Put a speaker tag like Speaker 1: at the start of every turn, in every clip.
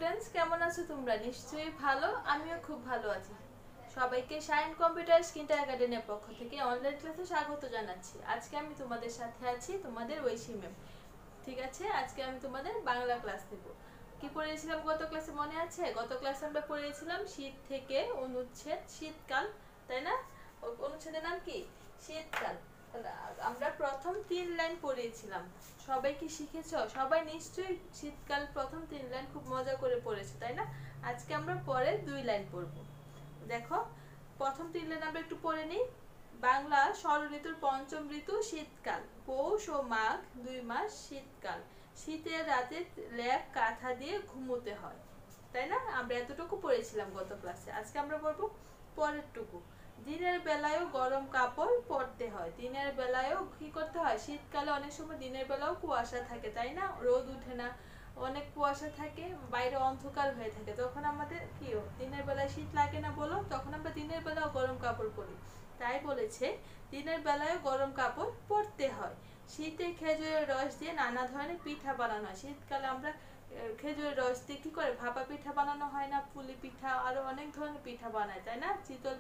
Speaker 1: Friends, কেমন আছো তোমরা? নিশ্চয়ই ভালো। আমিও খুব ভালো আছি। সবাইকে শাইন কম্পিউটার কিন্ডারগার্টেনের পক্ষ থেকে অনলাইন ক্লাসে স্বাগত জানাচ্ছি। আজকে আমি তোমাদের সাথে আছি, তোমাদের ঐশী ম্যাম। ঠিক আছে, আজকে আমি তোমাদের বাংলা ক্লাস দেব। কি পড়েছিলাম গত ক্লাসে মনে আছে? গত ক্লাসে আমরা পড়েছিলাম শীত থেকে অনুচ্ছেদ শীতকাল, তাই না? অনুচ্ছেদের নাম কি? শীতকাল। আমরা প্রথম 3 লাইন পড়েছিলাম। সবাই কি শিখেছো? সবাই নিশ্চয়ই শীতকাল প্রথম 3 লাইন খুব মজা করে পড়েছো, তাই না? আজকে আমরা পরে 2 লাইন পড়ব। দেখো, প্রথম 3 লাইন আমরা একটু পড়ে নিই। বাংলা ষড়ঋতুর পঞ্চম ঋতু শীতকাল। পৌষ ও মাঘ 2 মাস শীতকাল। শীতের রাতে লেপ কাঁথা দিয়ে ঘুমোতে হয়, তাই না? আমরা এতটুকু পড়েছিলাম গত ক্লাসে। আজকে আমরা পড়ব পরেরটুকু। দিনের বেলায়ও গরম কাপড় পরতে হয়। দিনের বেলায়ও কি করতে হয়? শীতকালে অনেক সময় দিনের বেলাও কুয়াশা থাকে, তাই না? রোদ উঠে না, অনেক কুয়াশা থাকে, বাইরে অন্ধকার হয়ে থাকে। তখন আমাদের কি দিনের বেলায় শীত লাগে না বলো? তখন আমরা দিনের বেলাও গরম কাপড় পরি। তাই বলেছে দিনের বেলায়ও গরম কাপড় পরতে হয়। শীতে খেজুরের রস দিয়ে নানা ধরনের পিঠা বানানো হয়। শীতকালে আমরা খেজুরের রস দিয়ে কি করে ভাপা পিঠা বানানো হয় না? পুলি পিঠা, আরো অনেক ধরনের পিঠা বানায়, তাই না? চিতই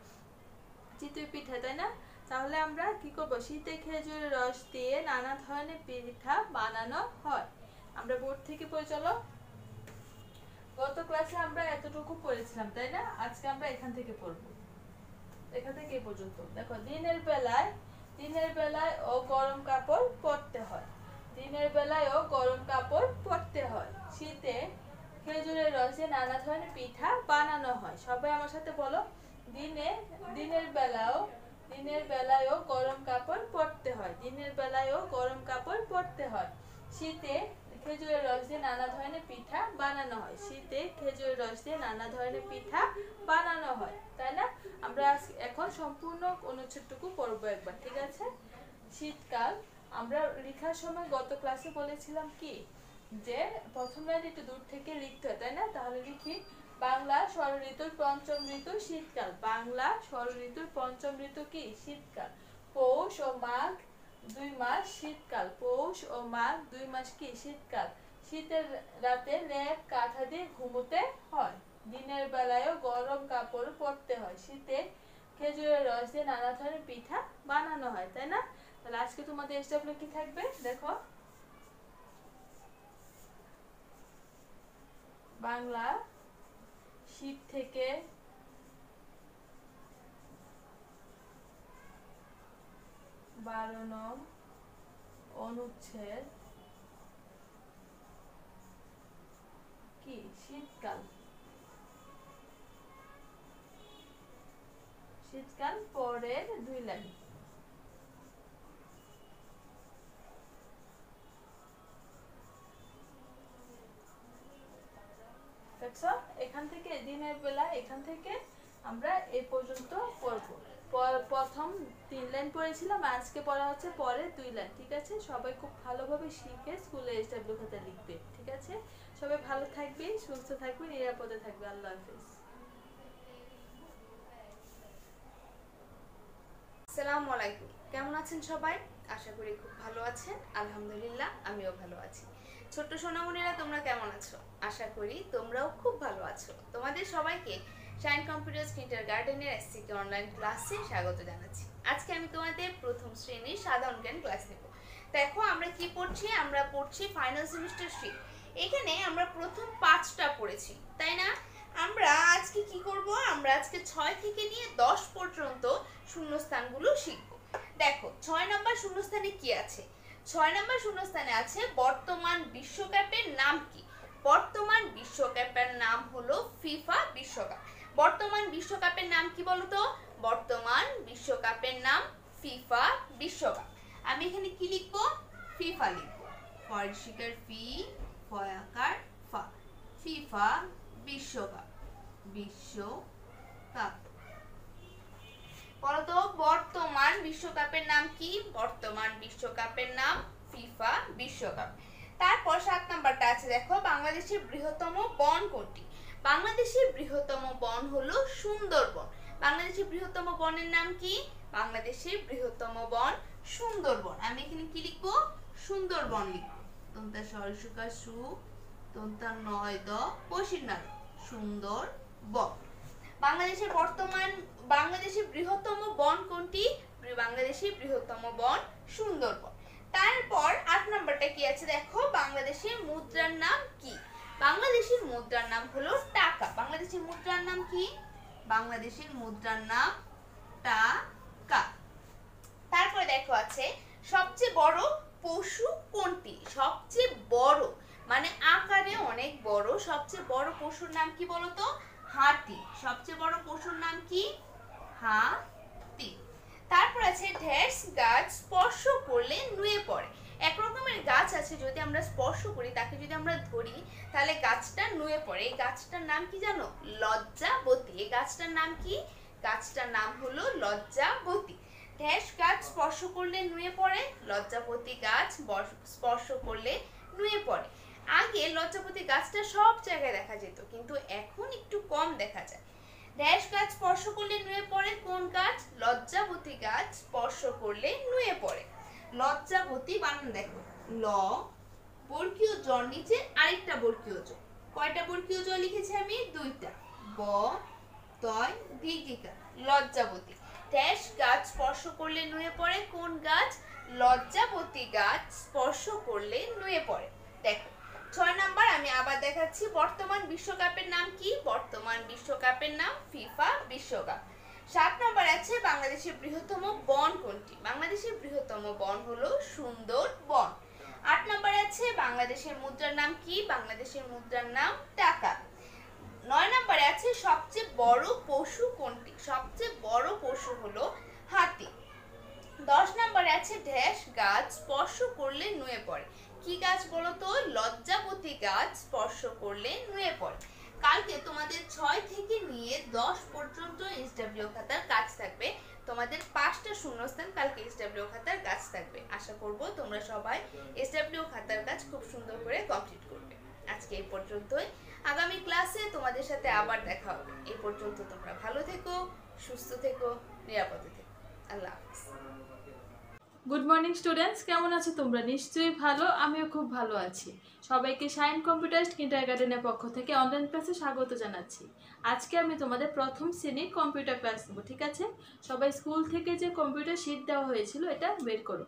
Speaker 1: পিঠা, তাই না? তাহলে আমরা কি করব? শীতে খেজুরের রস দিয়ে নানা ধরনের পিঠা বানানো হয়। আমরা বোর্ড থেকে পড়ে চলো। গত ক্লাসে আমরা এতটুকু পড়েছিলাম, তাই না? আজকে আমরা এখান থেকে পড়ব। এখান থেকে এই পর্যন্ত। দেখো, দিনের বেলায় ও গরম কাপড় পরতে হয়। দিনের বেলায় ও গরম কাপড় পরতে হয়। শীতে খেজুরের রসে নানা ধরনের পিঠা বানানো হয়। সবাই আমার সাথে বলো, দিনের বেলায়ও গরম কাপড় পরতে হয়। দিনের বেলায়ও গরম কাপড় পরতে হয়। শীতে খেজুরের রস দিয়ে নানা ধরনের পিঠা বানানো হয়। শীতে খেজুরের রস দিয়ে নানা ধরনের পিঠা বানানো হয়, তাই না? আমরা এখন সম্পূর্ণ অনুচ্ছেদটুকু পড়বো একবার, ঠিক আছে? শীতকাল। আমরা লেখার সময় গত ক্লাসে বলেছিলাম কি, যে প্রথম লাইন একটু দূর থেকে লিখতে হয়, তাই না? তাহলে লিখি, বাংলা ষড়ঋতুর পঞ্চম ঋতু শীতকাল। বাংলা ষড়ঋতুর পঞ্চম ঋতু কি? শীতকাল। পৌষ ও মাঘ 2 মাস শীতকাল। পৌষ ও মাঘ 2 মাস কি? শীতকাল। শীতের রাতে লেপ কাঁথা দিয়ে ঘুমোতে হয়। দিনের বেলায়ও গরম কাপড় পরতে হয়। শীতে খেজুরের রস দিয়ে নানা ধরনের পিঠা বানানো হয়, তাই না? তাহলে আজকে তোমাদের এসডব্লিউ কি থাকবে দেখো। বাংলা শীত থেকে বারো অনুচ্ছেদ কি? শীতকাল। শীতকাল পরের 2 লাইন। দেখছো, এখান থেকে দিনের বেলা এখান থেকে আমরা এই পর্যন্ত পড়বো। প্রথম 3 লাইন পড়েছিলাম, আজকে পড়া হচ্ছে পরের 2 লাইন, ঠিক আছে? সবাই খুব ভালোভাবে শিখে স্কুলে এসডব্লিউ খাতা লিখবে, ঠিক আছে? সবাই ভালো থাকবে, সুস্থ থাকবে, নিরাপদে থাকবে। আল্লাহ হাফেজ।
Speaker 2: আসসালামু আলাইকুম। কেমন আছেন সবাই? আশা করি খুব ভালো আছেন। আলহামদুলিল্লাহ, আমিও ভালো আছি। ছোট্ট সোনামণিরা, তোমরা কেমন আছো? আশা করি তোমরাও খুব ভালো আছো। তোমাদের সবাইকে শাইন কম্পিউটার কিন্ডারগার্টেনের এসসিকে অনলাইন ক্লাসে স্বাগত জানাচ্ছি। আজকে আমি তোমাদের প্রথম শ্রেণীর সাধারণ জ্ঞান ক্লাস নেব। দেখো, আমরা কি পড়ছি? আমরা পড়ছি ফাইনাল সেমিস্টার শীট। এখানে আমরা প্রথম 5টা পড়েছি, তাই না? আমরা আজকে কি করব? আমরা আজকে 6 থেকে নিয়ে 10 পর্যন্ত শূন্যস্থানগুলো শিখব। দেখো, 6 নম্বর শূন্যস্থানে কি আছে? 6 নম্বর শূন্যস্থানে আছে বর্তমান বিশ্বকাপের নাম কি? বর্তমান বিশ্বকাপের নাম হলো ফিফা বিশ্বকাপ। বর্তমান বিশ্বকাপের নাম কি বলো তো? বর্তমান বিশ্বকাপের নাম ফিফা বিশ্বকাপ। আমি এখানে কি লিখব? ফিফা লিখব। ফরশিকার ফি, ফয়াকার ফা, ফিফা বিশ্বকাপ। বিশ্বকাপ। বলতো, বর্তমান বিশ্বকাপের নাম কি? বর্তমান বিশ্বকাপের নাম ফিফা বিশ্বকাপ। তারপর 7 নাম্বারটা আছে, দেখো, বাংলাদেশের বৃহত্তম বন কোনটি? বাংলাদেশের বৃহত্তম বন হলো সুন্দরবন। বাংলাদেশের বৃহত্তম বনের নাম কি? বাংলাদেশের বৃহত্তম বন সুন্দরবন। আমি এখানে কি লিখবো? সুন্দরবন লিখবো। তোমরা সরসুকা সু, দন্তার নয় দ পশির নাম সুন্দর বন। বাংলাদেশের বৃহত্তম বন কোনটি? বাংলাদেশের বৃহত্তম বন সুন্দরবন। তারপর 8 নম্বরটা কি আছে দেখো, বাংলাদেশের মুদ্রার নাম কি? বাংলাদেশের মুদ্রার নাম হলো টাকা। বাংলাদেশের মুদ্রার নাম কি? বাংলাদেশের মুদ্রার নাম টাকা। তারপরে দেখো আছে সবচেয়ে বড় পশু কোনটি? সবচেয়ে বড় মানে আকারে অনেক বড়, সবচেয়ে বড় পশুর নাম কি বলতো? হাতি। সবচেয়ে বড় পশুর নাম কি? হাতি। তারপর আছে ঢেঁস গাছ স্পর্শ করলে নুয়ে পড়ে। এক রকমের গাছ আছে, যদি আমরা স্পর্শ করি, তাকে যদি আমরা ধরি, তাহলে গাছটা নুয়ে পড়ে। এই গাছটার নাম কি জানো? লজ্জাবতী। এই গাছটার নাম কি? গাছটার নাম হলো লজ্জাবতী। ঢেঁস গাছ স্পর্শ করলে নুয়ে পড়ে, লজ্জাবতী গাছ স্পর্শ করলে নুয়ে পড়ে। আগে লজ্জাবতী গাছটা সব জায়গায় দেখা যেত, কিন্তু এখন একটু কম দেখা যায়। ঢেঁস গাছ স্পর্শ করলে নুয়ে পড়ে কোন গাছ? লজ্জাবতী গাছ স্পর্শ করলে নুয়ে পড়ে। লজ্জাবতী বানান দেখো, ল বর্গীয় জ নিচে আরেকটা বর্গীয় জ। কয়টা বর্গীয় জ লিখেছি আমি? 2টা। ব তয় দীর্ঘিকা লজ্জাবতী। ঢেঁস গাছ স্পর্শ করলে নুয়ে পড়ে কোন গাছ? লজ্জাবতী গাছ স্পর্শ করলে নুয়ে পড়ে। দেখো 6 নাম্বার আমি আবার দেখাচ্ছি, বর্তমান বিশ্বকাপের নাম কি? বর্তমান বিশ্বকাপের নাম ফিফা বিশ্বকাপ। 7 নাম্বার আছে বাংলাদেশের বৃহত্তম বন কোনটি? বাংলাদেশের বৃহত্তম বন হলো সুন্দরবন। 8 নাম্বার আছে বাংলাদেশের মুদ্রার নাম কি? বাংলাদেশের মুদ্রার নাম টাকা। 9 নম্বরে আছে সবচেয়ে বড় পশু কোনটি? সবচেয়ে বড় পশু হলো হাতি। 10 নম্বরে আছে ঢেঁস গাছ স্পর্শ করলে নুয়ে পড়ে। কি গাছ বলো তো? লজ্জাবতী গাছ স্পর্শ করলে নুয়ে পড়ে। কালকে তোমাদের 6 থেকে নিয়ে 10 পর্যন্ত এসডব্লিউ খাতার কাজ থাকবে। তোমাদের 5টা শূন্যস্থান কালকে এসডব্লিউ খাতার কাজ থাকবে। আশা করব তোমরা সবাই এসডব্লিউ খাতার কাজ খুব সুন্দর করে কমপ্লিট করবে। আজকে এই পর্যন্তই। আগামী ক্লাসে তোমাদের সাথে আবার দেখা হবে। এই পর্যন্ত তোমরা ভালো থেকো, সুস্থ থেকো, নিরাপদে থেকো। আল্লাহ হাফেজ।
Speaker 1: গুড মর্নিং স্টুডেন্টস, কেমন আছো তোমরা? নিশ্চয়ই ভালো, আমিও খুব ভালো আছি। সবাইকে শাইন কম্পিউটার কিন্ডারগার্টেনের পক্ষ থেকে অনলাইন ক্লাসে স্বাগত জানাচ্ছি। আজকে আমি তোমাদের প্রথম শ্রেণীর কম্পিউটার ক্লাস দেবো, ঠিক আছে? সবাই স্কুল থেকে যে কম্পিউটার শিট দেওয়া হয়েছিল এটা বের করো।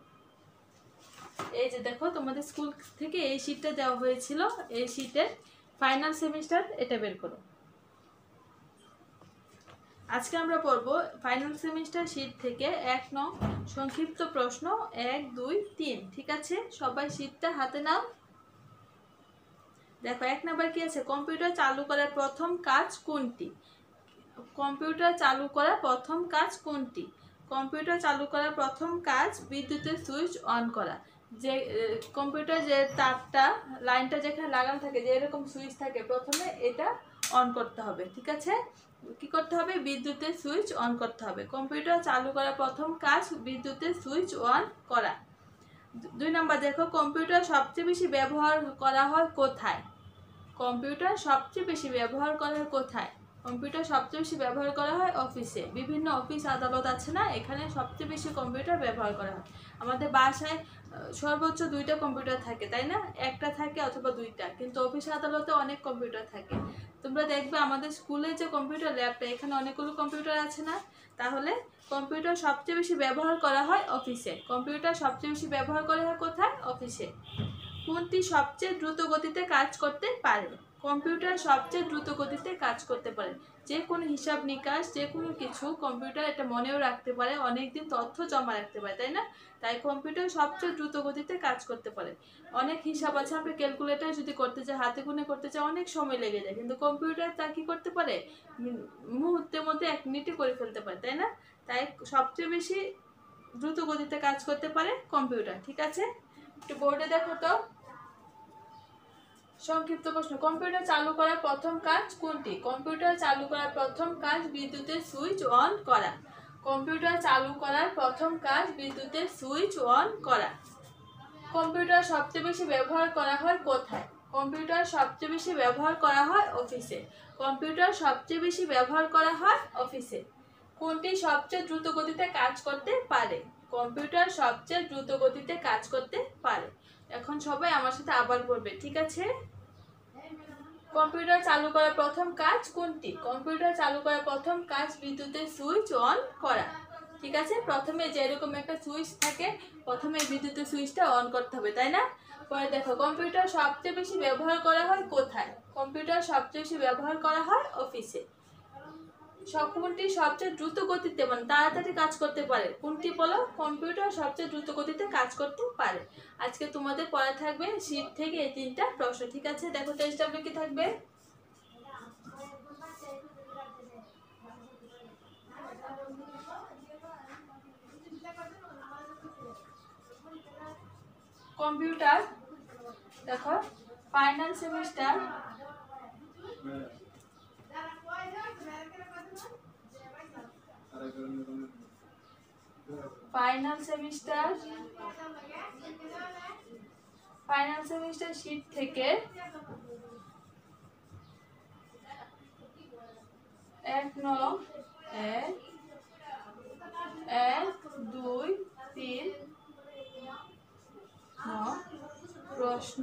Speaker 1: এই যে দেখো, তোমাদের স্কুল থেকে এই শিটটা দেওয়া হয়েছিল, এই শিটের ফাইনাল সেমিস্টার, এটা বের করো। আজকে আমরা পড়ব ফাইনাল সেমিস্টার শীট থেকে 1 নং সংক্ষিপ্ত প্রশ্ন 1, 2, 3, ঠিক আছে? সবাই শীটটা হাতে নাও। দেখো 1 নাম্বার কি আছে? কম্পিউটার চালু করার প্রথম কাজ কোনটি? কম্পিউটার চালু করার প্রথম কাজ কোনটি? কম্পিউটার চালু করার প্রথম কাজ বিদ্যুতের সুইচ অন করা। যে কম্পিউটার যে তারটা লাইনটা যেখানে লাগানো থাকে, যে এরকম সুইচ থাকে, প্রথমে এটা অন করতে হবে, ঠিক আছে? কি করতে হবে? বিদ্যুতের সুইচ অন করতে হবে। কম্পিউটার চালু করার প্রথম কাজ বিদ্যুতের সুইচ অন করা। 2 নাম্বার দেখো, কম্পিউটার সবচেয়ে বেশি ব্যবহার করা হয় কোথায়? কম্পিউটার সবচেয়ে বেশি ব্যবহার করা হয় কোথায়? কম্পিউটার সবচেয়ে বেশি ব্যবহার করা হয় অফিসে। বিভিন্ন অফিস আদালত আছে না, এখানে সবচেয়ে বেশি কম্পিউটার ব্যবহার করা হয়। আমাদের বাসায় সর্বোচ্চ 2টা কম্পিউটার থাকে, তাই না? একটা থাকে অথবা 2টা, কিন্তু অফিস আদালতে অনেক কম্পিউটার থাকে। তোমরা দেখবে আমাদের স্কুলে যে কম্পিউটার ল্যাবটা, এখানে অনেকগুলো কম্পিউটার আছে না? তাহলে কম্পিউটার সবচেয়ে বেশি ব্যবহার করা হয় অফিসে। কম্পিউটার সবচেয়ে বেশি ব্যবহার করা হয় কোথায়? অফিসে। কোনটি সবচেয়ে দ্রুত গতিতে কাজ করতে পারে? কম্পিউটার সবচেয়ে দ্রুত গতিতে কাজ করতে পারে। যে কোনো হিসাব নিকাশ, যে কোনো কিছু কম্পিউটার এটা মনেও রাখতে পারে, অনেকদিন তথ্য জমা রাখতে পারে, তাই না? তাই কম্পিউটার সবচেয়ে দ্রুত গতিতে কাজ করতে পারে। অনেক হিসাব আছে, আমরা ক্যালকুলেটর যদি করতে চাই, হাতে গুনে করতে চাই, অনেক সময় লেগে যায়, কিন্তু কম্পিউটার তা কি করতে পারে? মুহূর্তের মধ্যে 1 মিনিটে করে ফেলতে পারে, তাই না? তাই সবচেয়ে বেশি দ্রুত গতিতে কাজ করতে পারে কম্পিউটার, ঠিক আছে? একটু বোর্ডে দেখো তো। সংক্ষিপ্ত প্রশ্ন, কম্পিউটার চালু করার প্রথম কাজ কোনটি? কম্পিউটার চালু করার প্রথম কাজ বিদ্যুতের সুইচ অন করা। কম্পিউটার চালু করার প্রথম কাজ বিদ্যুতের সুইচ অন করা। কম্পিউটার সবচেয়ে বেশি ব্যবহার করা হয় কোথায়? কম্পিউটার সবচেয়ে বেশি ব্যবহার করা হয় অফিসে। কম্পিউটার সবচেয়ে বেশি ব্যবহার করা হয় অফিসে। কোনটি সবচেয়ে দ্রুত গতিতে কাজ করতে পারে? কম্পিউটার সবচেয়ে দ্রুত গতিতে কাজ করতে পারে। এখন সবাই আমার সাথে আবার বলবে, ঠিক আছে? কম্পিউটার চালু করার প্রথম কাজ কোনটি? কম্পিউটার চালু করার প্রথম কাজ বিদ্যুতের সুইচ অন করা। ঠিক আছে, প্রথমে যেরকম একটা সুইচ থাকে, প্রথমে বিদ্যুতের সুইচটা অন করতে হবে, তাই না? পরে দেখো, কম্পিউটার সবচেয়ে বেশি ব্যবহার করা হয় কোথায়? কম্পিউটার সবচেয়ে বেশি ব্যবহার করা হয় অফিসে। কোনটি সবচেয়ে দ্রুত গতিতে, মানে তাড়াতাড়ি কাজ করতে পারে? কোনটি বলো? কম্পিউটার সবচেয়ে দ্রুত গতিতে কাজ করতে পারে। আজকে তোমাদের পড়া থাকবে শীট থেকে এই 3টা প্রশ্ন। ঠিক আছে, দেখো টেস্টটা কি থাকবে। কম্পিউটার দেখো ফাইনাল সেমিস্টার শীট থেকে 1-2-3 প্রশ্ন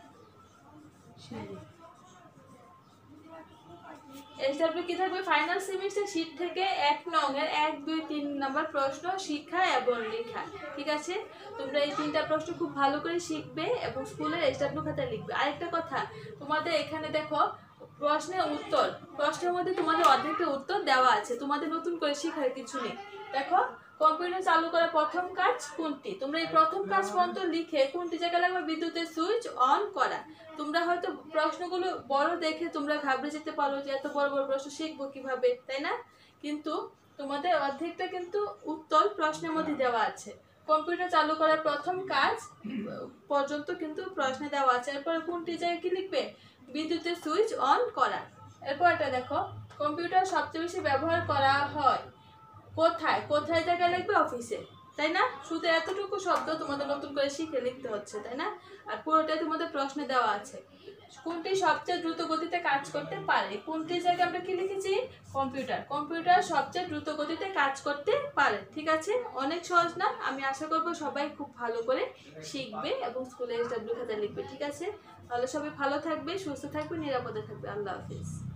Speaker 1: এসডব্লিউ কি থাকবে? ফাইনাল সেমিস্টার শীট থেকে 1-2-3 নম্বর প্রশ্ন শিক্ষা এবং লেখা। ঠিক আছে, তোমরা এই 3টা প্রশ্ন খুব ভালো করে শিখবে এবং স্কুলের এসডব্লিউ খাতায় লিখবে। আরেকটা কথা, তোমাদের এখানে দেখো প্রশ্নের উত্তর, প্রশ্নের মধ্যে তোমাদের অর্ধেকটা উত্তর দেওয়া আছে, তোমাদের নতুন করে শেখার কিছু নেই। দেখো, কম্পিউটার চালু করার প্রথম কাজ কোনটি? তোমরা এই প্রথম কাজ পর্যন্ত লিখে কোনটি জায়গায় লাগবে? বিদ্যুতের সুইচ অন করা। তোমরা হয়তো প্রশ্নগুলো বড় দেখে তোমরা ঘাবড়ে যেতে পারো যে এত বড় বড় প্রশ্ন শিখবো কিভাবে, তাই না? কিন্তু তোমাদের অর্ধেকটা কিন্তু উত্তর প্রশ্নের মধ্যে দেওয়া আছে। কম্পিউটার চালু করার প্রথম কাজ পর্যন্ত কিন্তু প্রশ্নে দেওয়া আছে। এরপরে কোনটি জায়গায় কি লিখবে? বিদ্যুতের সুইচ অন করা। এরপর এটা দেখো, কম্পিউটার সবচেয়ে বেশি ব্যবহার করা হয় কোথায়? কোথায় জায়গায় লিখবে? অফিসে, তাই না? শুধু এতটুকু শব্দ তোমাদের নতুন করে শিখে লিখতে হচ্ছে, তাই না? আর পুরোটাই তোমাদের প্রশ্নে দেওয়া আছে। কোনটি সবচেয়ে দ্রুত গতিতে কাজ করতে পারে? কোনটি জায়গায় আমরা কি লিখেছি? কম্পিউটার সবচেয়ে দ্রুত গতিতে কাজ করতে পারে। ঠিক আছে, অনেক সহজ না? আমি আশা করবো সবাই খুব ভালো করে শিখবে এবং স্কুলে এসডব্লিউ খাতায় লিখবে। ঠিক আছে, তাহলে সবাই ভালো থাকবে, সুস্থ থাকবে, নিরাপদে থাকবে। আল্লাহ হাফিজ।